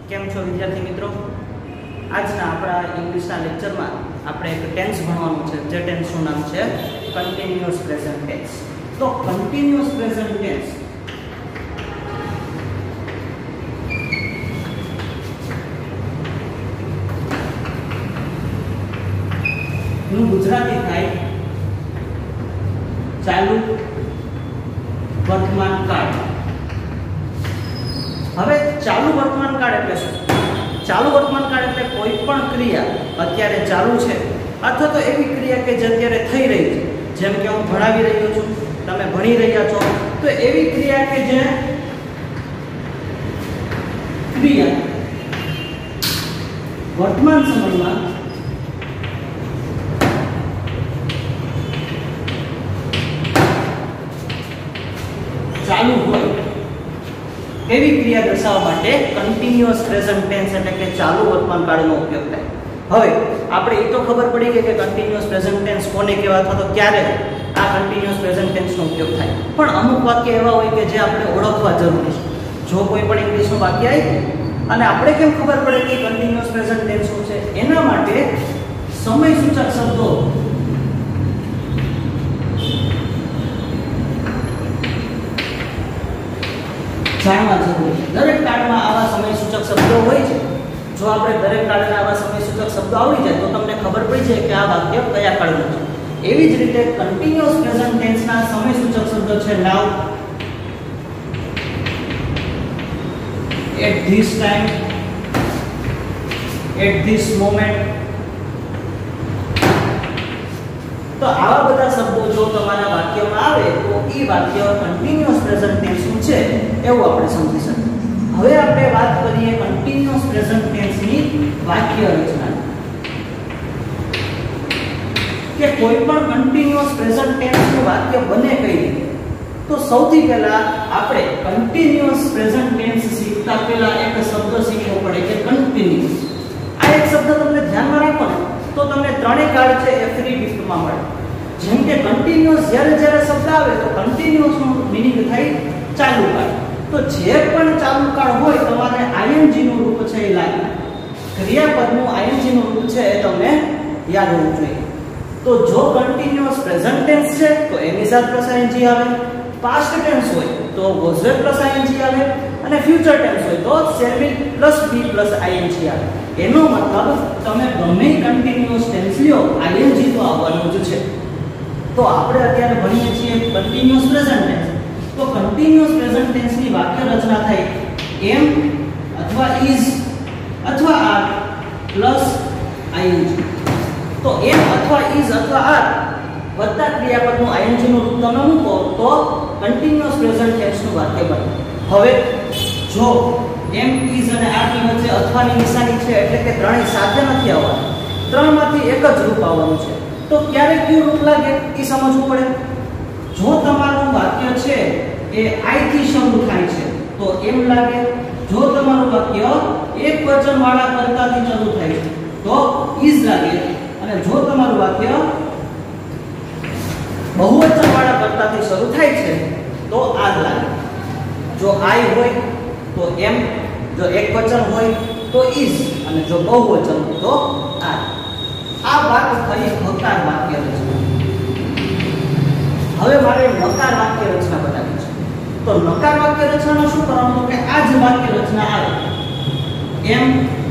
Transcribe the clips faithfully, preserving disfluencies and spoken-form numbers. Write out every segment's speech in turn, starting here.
કેમ છો વિદ્યાર્થી મિત્રો? આજના આપણા ઇંગ્લિશના લેક્ચરમાં આપણે એક ટેન્સ ભણવાનું છે, જે ટેન્સનું નામ છે કન્ટિન્યુઅસ પ્રેઝન્ટ ટેન્સ. તો કન્ટિન્યુઅસ પ્રેઝન્ટ ટેન્સ નું ગુજરાતી થાય ચાલુ વર્તમાન કાળ. હવે ચાલુ વર્તમાન કાળ એટલે શું? ચાલુ વર્તમાન કાળ એટલે કોઈ પણ ક્રિયા અત્યારે ચાલુ છે અથવા તો એવી ક્રિયા કે જે અત્યારે થઈ રહી છે. જેમ કે હું ભણાવી રહ્યો છું, તમે ભણી રહ્યા છો, તો એવી ક્રિયા કે જે ક્રિયા વર્તમાન સમયમાં ચાલુ હોય એવી ક્રિયા દર્શાવવા માટે કન્ટિન્યુઅસ પ્રેઝન્ટ ટેન્સ એટલે કે ચાલુ વર્તમાન કાળનો ઉપયોગ થાય. હવે આપણે એ તો ખબર પડી ગઈ કે કન્ટિન્યુઅસ પ્રેઝન્ટ ટેન્સ કોને કહેવાય અથવા તો ક્યારે આ કન્ટિન્યુઅસ પ્રેઝન્ટ ટેન્સનો ઉપયોગ થાય. પણ અમુક વાક્ય એવા હોય કે જે આપણે ઓળખવા જરૂરી છે. જો કોઈ પણ ઇંગ્લિશનું વાક્ય આવ્યું અને આપણે કેમ ખબર પડે કે કન્ટિન્યુઅસ પ્રેઝન્ટ ટેન્સ શું છે, એના માટે સમય સૂચક શબ્દો જાણવા જરૂરી છે. દરેક કાળમાં આવા સમય સૂચક શબ્દો હોય છે. જો આપણે દરેક કાળના આવા સમય સૂચક શબ્દો આવડી જાય તો તમને ખબર પડી જાય કે આ વાક્ય કયા કાળનું છે. એવી જ રીતે કન્ટિન્યુઅસ પ્રેઝન્ટ ટેન્સના સમય સૂચક શબ્દો છે નાઉ, at this time, at this moment. તો આવા બધા શબ્દો જો તમારા વાક્યમાં આવે તો એ વાક્ય કન્ટિન્યુઅસ પ્રેઝન્ટ ટેન્સનું છે એવું આપણે સમજી શકીએ. હવે આપણે વાત કરીએ કન્ટિન્યુઅસ પ્રેઝન્ટ ટેન્સની વાક્ય રચના. કે કોઈ પણ કન્ટિન્યુઅસ પ્રેઝન્ટ ટેન્સનું વાક્ય બને કઈ રીતે? તો સૌથી પહેલા આપણે કન્ટિન્યુઅસ પ્રેઝન્ટ ટેન્સ શીખતા પહેલા એક શબ્દ શીખવો પડે કે કન્ટિન્યુઅસ. આ એક શબ્દ તમને ધ્યાનમાં રાખો ને તો તમને ત્રણેય કાળ છે એ ફ્રી ગિફ્ટમાં મળે. જેમ કે કન્ટિન્યુઅસ જ્યારે જ્યારે શબ્દ આવે તો કન્ટિન્યુઅસ નું મીનિંગ થાય ચાલુ કાળ. તો જે પણ ચાલુ કાળ હોય તમારે આઈએનજી નું રૂપ છે એ લાગે. ક્રિયાપદનું આઈએનજી નું રૂપ છે એ તમને યાદ હોવું જોઈએ. તો જો કન્ટિન્યુઅસ પ્રેઝન્ટ ટેન્સ છે તો એની સાથે પ્લસ આઈએનજી આવે, પાસ્ટ ટેન્સ હોય તો વોઝ વેર પ્લસ આઈએનજી આવે, અને ફ્યુચર ટેન્સ હોય તો shall be plus be plus ING આવે. એનો મતલબ તમે ગમે કન્ટિન્યુઅસ ટેન્સ લ્યો આઈએનજી તો આવવાનું જ છે. તો આપણે અત્યારે ભણીએ છીએ કન્ટિન્યુઅસ પ્રેઝન્ટ ટેન્સ. તો કન્ટિન્યુઅસ પ્રેઝન્ટ ટેન્સની વાક્ય રચના થાય એમ અથવા ઇઝ અથવા આર પ્લસ આઈએનજી. તો એમ અથવા ઇઝ અથવા આર વત્તા ક્રિયાપદનું આઈએનજી નું રૂપ તમે મૂકો તો કન્ટિન્યુઅસ પ્રેઝન્ટ ટેન્સનું વાક્ય બને. હવે જો એમ ઇઝ અને આર ની વચ્ચે અથવાની નિશાની છે એટલે કે ત્રણેય સાથે નથી આવવાના, ત્રણમાંથી એક જ રૂપ આવવાનું છે. તો ક્યારે કયું રૂપ લાગે એ સમજવું પડે. જો તમારું વાક્ય છે એ આઈ થી શરૂ થાય છે તો એમ લાગે. જો તમારું વાક્ય એક વચન વાળા કર્તાથી શરૂ થાય છે તો ઇઝ લાગે. અને જો તમારું વાક્ય બહુવચન વાળા કર્તાથી શરૂ થાય છે તો આર લાગે. જો આઈ હોય તો એમ, જો એક વચન હોય તો ઇઝ, અને જો બહુવચન હોય તો આર. આ વાત થઈ નકાર વાક્ય રચના. હવે મારે નકાર વાક્ય રચના બતાવી છે. તો નકાર વાક્ય રચનામાં શું કરવાનું કે આ જ વાક્ય રચના આવે am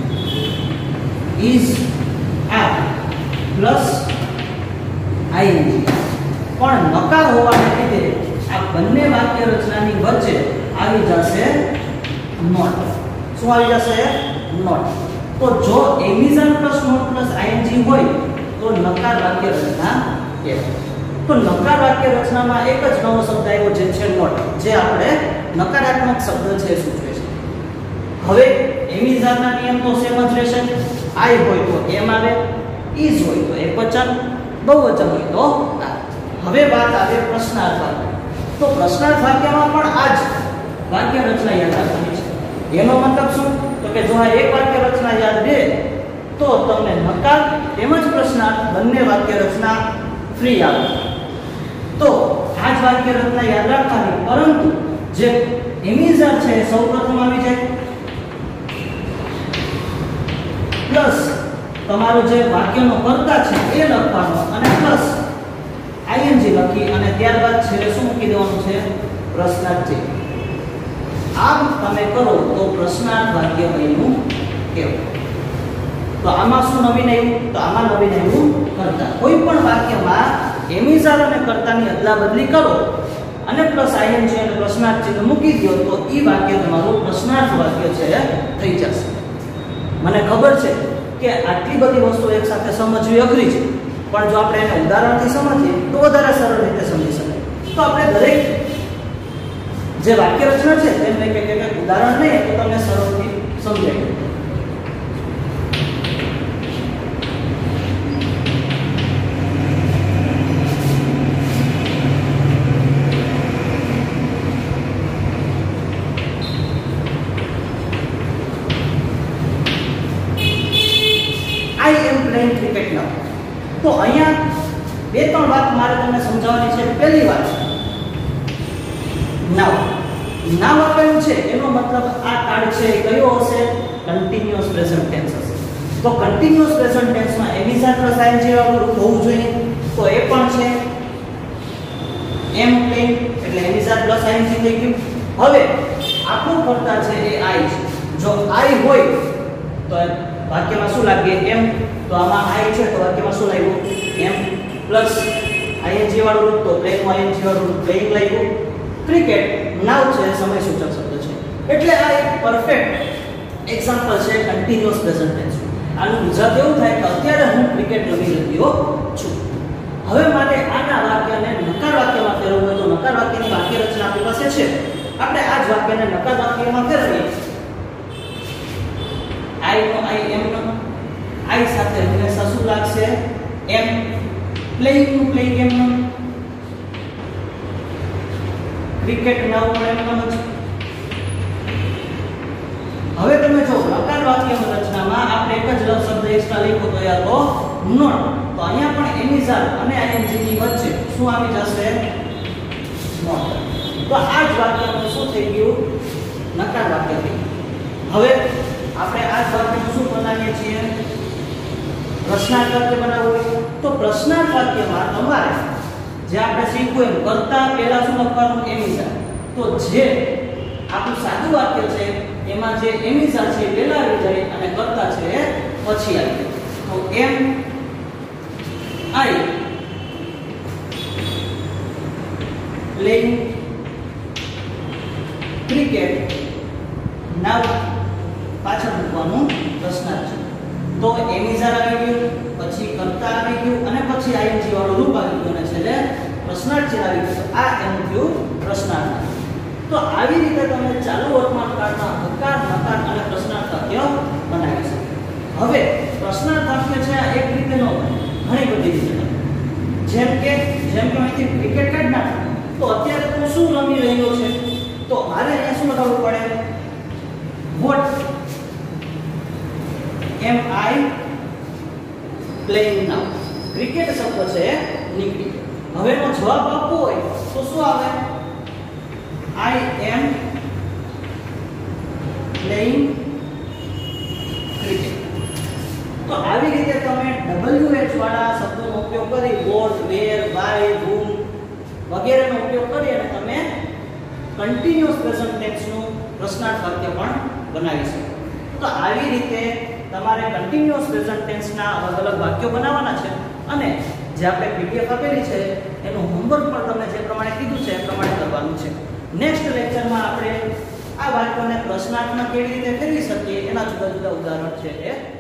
is are plus ING. પણ નકાર હોવાને લીધે આ બંને વાક્ય રચનાની વચ્ચે આવી જશે નોટ. શું આવી જશે? નોટ. તો જો એમિઝન પ્લસ નોટ પ્લસ આઈએનજી હોય તો નકાર વાક્ય રચના કહેવાય. તો નકાર વાક્ય રચનામાં એક જ નવો શબ્દ આવ્યો જે છે નોટ, જે આપણે નકારાત્મક શબ્દ છે સૂચવે છે. હવે એમિઝનના નિયમ તો સેમ જ રહેશે. આઈ હોય તો એમ આવે, ઇઝ હોય તો એક વચન, બહુવચન હોય તો આર. હવે વાત આવે પ્રશ્નાર્થ વાક્ય. તો પ્રશ્નાર્થ વાક્યમાં પણ આ જ વાક્ય રચના યાદ રાખવાની છે. એનો મતલબ શું? તો કે જો આ એક વાક્ય રચના યાદ રહે તો તમને નકાર તેમજ પ્રશ્નાર્થ બંને વાક્ય રચના ફ્રી આવે. તો આ જ વાક્ય રચના યાદ રાખવાની, પરંતુ જે એમિઝર છે સૌપ્રથમ આવી જાય. પ્લસ તમારું જે વાક્યનો કર્તા છે એ લખવાનો અને પ્લસ આઈએનજી લખી અને ત્યારબાદ છેલ્લે શું મૂકી દેવાનું છે? પ્રશ્નાર્થ ચિહ્ન. આમ તમે કરો તો પ્રશ્નાર્થ વાક્ય બન્યું કેવું? તો આમાં શું નવીન આવ્યું? તો આમાં નવીન આવ્યું કર્તા. કોઈ પણ વાક્યમાં એમિઝાર અને કર્તાની અદલાબદલી કરો અને પ્લસ આઈએનજી અને પ્રશ્નાર્થ ચિહ્ન મૂકી દો તો ઈ વાક્ય તમારું પ્રશ્નાર્થ વાક્ય છે થઈ જશે. મને ખબર છે કે આટલી બધી વસ્તુ એક સાથે સમજવી અઘરી છે, પણ જો આપણે એને ઉદાહરણથી સમજીએ તો વધારે સરળ રીતે સમજી શકાય. તો આપણે દરેક જે વાક્ય રચના છે તેનું એક એક એક ઉદાહરણ લઈએ તો તમને સરળથી સમજાય. Cricket now. તો અહીંયા બે ત્રણ વાત મારે તમને સમજાવવાની છે. પહેલી વાત, નાવ નાવ આપેલું છે એનો મતલબ આ કાર્ડ છે એ કયો હશે? કન્ટિન્યુઅસ પ્રેઝન્ટ ટેન્સ હશે. તો કન્ટિન્યુઅસ પ્રેઝન્ટ ટેન્સમાં એમિઝાર પ્લસ આઈએનજી વાળું રૂપ હોવું જોઈએ. તો એ પણ છે એમ પ્લેન એટલે એમિઝાર પ્લસ આઈએનજી થઈ ગયું. હવે આપણું કર્તા છે એ આઈ છે. જો આઈ હોય તો વાક્યમાં શું લાગે? એમ. તો આમાં આઈ છે તો વાક્યમાં શું લાગ્યું? એમ પ્લસ આઈએનજી વાળું રૂપ તો પ્લેન આઈએનજી વાળું રૂપ પ્લેઇંગ લાગ્યું. ક્રિકેટ નાવ છે સમય સૂચક શબ્દ છે એટલે આ એક પરફેક્ટ એક્ઝામ્પલ છે કન્ટિન્યુઅસ પ્રેઝન્ટ ટેન્સ. આનું ગુજરાત એવું થાય કે અત્યારે હું ક્રિકેટ રમી રહ્યો છું. હવે મારે આના વાક્યને નકાર વાક્યમાં ફેરવવું હોય તો નકાર વાક્યની વાક્ય રચના આપણી પાસે છે. આપણે આ જ વાક્યને નકાર વાક્યમાં ફેરવીએ. આઈ નો આઈ એમ નો આઈ સાથે હંમેશા શું લાગશે? એમ. પ્લેઇંગ નું પ્લેઇંગ એમ નો. ક્રિકેટ નાવ પણ એમ નો. હવે તમે જો નકાર વાક્યની રચનામાં આપણે એક જ શબ્દ એક્સ્ટ્રા લખ્યો તો યા તો નોટ. તો અહીંયા પણ એમિઝાર અને આઈએનજી ની વચ્ચે શું આવી જશે? નોટ. તો આ જ વાક્યનું શું થઈ ગયું? નકાર વાક્ય થઈ ગયું. હવે આપણે આ જ વાક્યનું શું બનાવીએ છીએ? પ્રશ્નાર્થ વાક્ય બનાવવું હોય તો પ્રશ્નાર્થ વાક્યમાં તમારે જે આપણે શીખ્યું એમ કરતા પહેલા શું લખવાનું? એમિઝાર. તો જે આપણું સાદું વાક્ય છે એમાં જે એમિઝાર છે પહેલા આવી જાય અને કરતા છે પછી આવે. તો એમ આઈ પ્લેઇંગ ક્રિકેટ નાવ પાછળ મૂકવાનું પ્રશ્નાર્થ છે. તો એમિઝાર આવી ગયું, પછી કર્તા આવી ગયું અને પછી આઈએનજી વાળું રૂપ આવી ગયું અને છેલ્લે પ્રશ્નાર્થ ચિહ્ન આવી ગયું. આ એનું થયું પ્રશ્નાર્થ. તો આવી રીતે તમે ચાલુ વર્તમાન કાળના હકાર, નકાર અને પ્રશ્નાર્થ વાક્ય બનાવી શકો. હવે પ્રશ્નાર્થ વાક્ય છે આ એક રીતે ન બને, ઘણી બધી રીતે બને. જેમ કે જેમ કે અહીંથી ક્રિકેટ કાઢ નાખો તો અત્યારે તું શું રમી રહ્યો છે? તો મારે અહીંયા શું લખાવવું પડે? What am I playing now. Cricket શબ્દ છે નીકળી. હવે એનો જવાબ આપવો હોય તો શું આવે? I am playing cricket. તો આવી રીતે તમે ડબલ્યુ એચ વાળા શબ્દોનો ઉપયોગ કરી વોટ, વેર, બાય, whom વગેરેનો ઉપયોગ કરી અને તમે કન્ટિન્યુઅસ પ્રેઝન્ટ ટેન્સનું પ્રશ્નાર્થ વાક્ય પણ બનાવી શકો. તો આવી રીતે તમારે કન્ટિન્યુઅસ પ્રેઝન્ટ ટેન્સના અલગ અલગ વાક્યો બનાવવાના છે અને જે આપણે પીડીએફ આપેલી છે એનું હોમવર્ક પણ તમે જે પ્રમાણે કીધું છે એ પ્રમાણે કરવાનું છે. નેક્સ્ટ લેક્ચરમાં આપણે આ વાક્યોને પ્રશ્નાર્થમાં કેવી રીતે ફેરવી શકીએ એના જુદા જુદા ઉદાહરણ છે એ